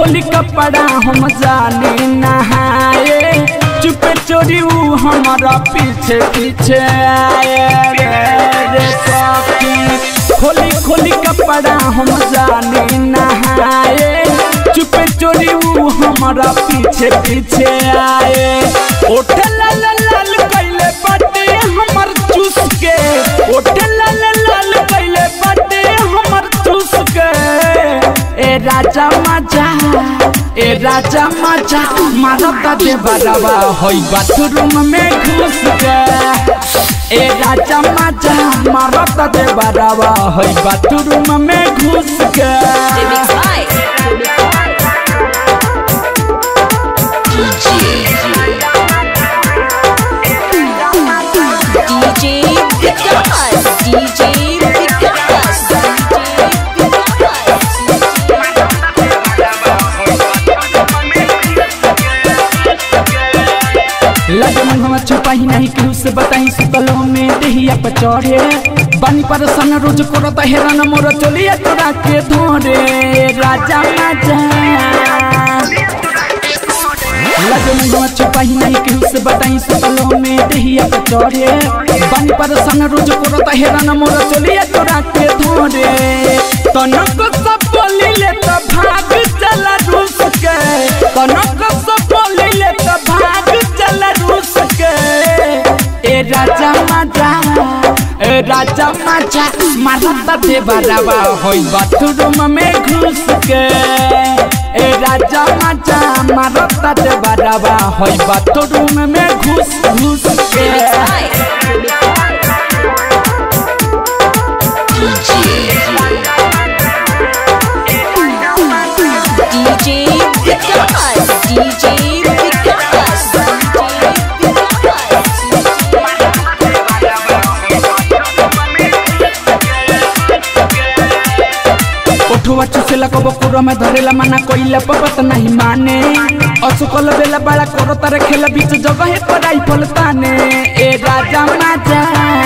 खोली कपड़ा हम जाने नहाए चुपे चोरी ऊ हमारा पीछे पीछे आए रे सखी खोली कपड़ा हम जाने नहाए चुपे चोरी ऊ हमारा पीछे पीछे आए ओठे लाल लाल कैले बाटे हमर चूस के ओठे लाल लाल कैले बाटे हमर चूस के ए राजा मजा मारता दे बराबा होई बाथरूम में घुस के ए राजा मजा मारता दे बराबा होई बाथरूम में घुस के लगे मन हम छुपाही नहीं केहू से बताही सुतलो में देहिया पर चढ़े बानी परसन रोज करता हेरान मोर चलिया तोरा के धोरे राजा मजा लगे मन हम छुपाही नहीं केहू से बताही सुतलो में देहिया पर चढ़े बानी परसन रोज करता हेरान मोर चलिया तोरा के धोरे तनक सब बोली ले त भाग चला रूस के तनक सब बोली ले त भाग चला रूस के ए राजा मजा मारता दे बराबा होई बाथरूम में घुस के ए राजा मजा मारता दे बराबा होई बाथरूम में घुस के चुसेला कबो कुरा में धरेला मना कोइला पपत नहीं माने असुकल बेला बड़ा करो तारे खेला बीच जगह पर राइफल ताने ए राजा मजा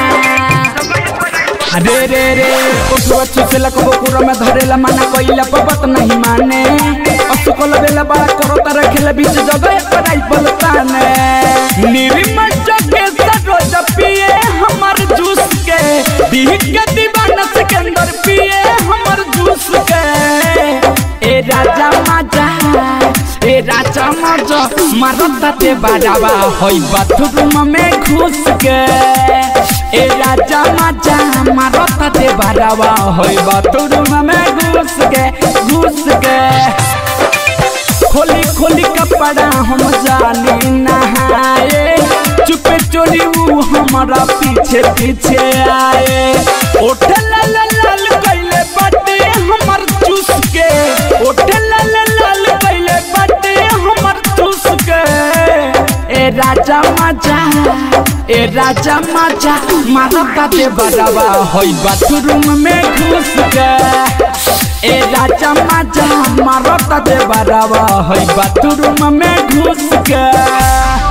रे ओठवा चुसेला कबो कुरा में धरेला मना कोइला पपत नहीं माने असुकल बेला बड़ा करो तारे खेला बीच जगह पर राइफल ताने निर्मल जगे रोज पिए हमर जूस के दिह के दीवाना सिकंदर पिए हमर जूस के ए राजा मजा मारता ते बराबा होई बाथरूम में घुस के ए राजा मजा मारता ते बराबा होई बाथरूम में घुस के खोली कपड़ा हम जाने नहाए चुपे चोरी ऊ हमारा पीछे पीछे आए ओठे लाल लाल कैले बाटे हमर चूस के ओठे लाल लाल कैले बाटे हमर चूस के ए राजा मजा मारता दे बराबा होई बाथरूम में घुस के ए राजा मजा मारता दे बराबा होई बाथरूम में घुस के।